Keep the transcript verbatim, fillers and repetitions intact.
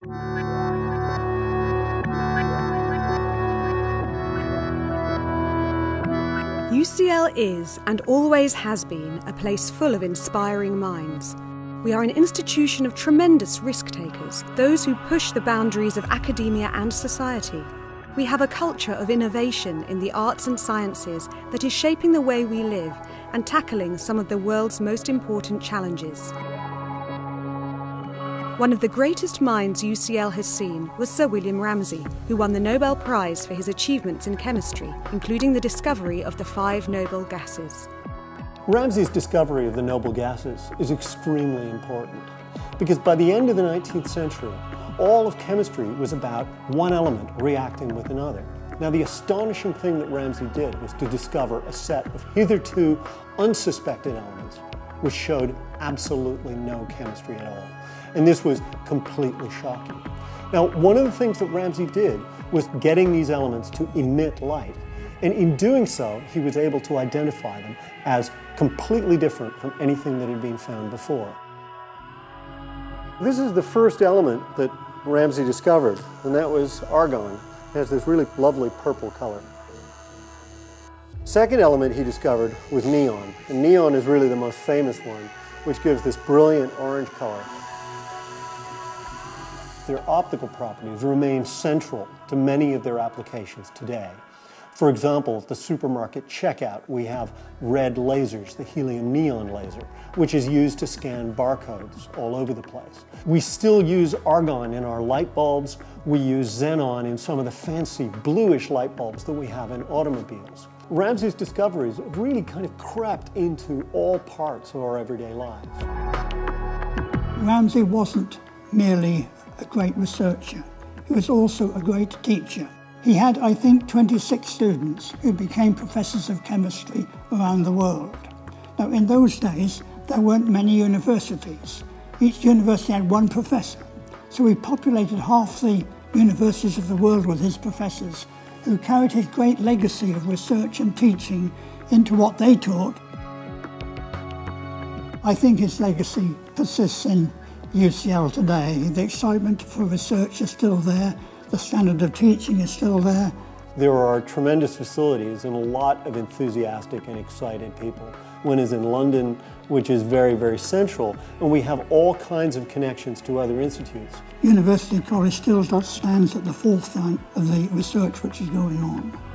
U C L is, and always has been, a place full of inspiring minds. We are an institution of tremendous risk-takers, those who push the boundaries of academia and society. We have a culture of innovation in the arts and sciences that is shaping the way we live and tackling some of the world's most important challenges. One of the greatest minds U C L has seen was Sir William Ramsay, who won the Nobel Prize for his achievements in chemistry, including the discovery of the five noble gases. Ramsay's discovery of the noble gases is extremely important because by the end of the nineteenth century, all of chemistry was about one element reacting with another. Now, the astonishing thing that Ramsay did was to discover a set of hitherto unsuspected elements which showed absolutely no chemistry at all. And this was completely shocking. Now, one of the things that Ramsay did was getting these elements to emit light. And in doing so, he was able to identify them as completely different from anything that had been found before. This is the first element that Ramsay discovered, and that was argon. It has this really lovely purple color. Second element he discovered was neon, and neon is really the most famous one, which gives this brilliant orange color. Their optical properties remain central to many of their applications today. For example, at the supermarket checkout, we have red lasers, the helium neon laser, which is used to scan barcodes all over the place. We still use argon in our light bulbs. We use xenon in some of the fancy bluish light bulbs that we have in automobiles. Ramsay's discoveries have really kind of crept into all parts of our everyday lives. Ramsay wasn't merely a great researcher. He was also a great teacher. He had, I think, twenty-six students who became professors of chemistry around the world. Now, in those days, there weren't many universities. Each university had one professor. So he populated half the universities of the world with his professors, who carried his great legacy of research and teaching into what they taught. I think his legacy persists in U C L today. The excitement for research is still there. The standard of teaching is still there. There are tremendous facilities and a lot of enthusiastic and excited people. One is in London, which is very, very central, and we have all kinds of connections to other institutes. University College still stands at the forefront of the research which is going on.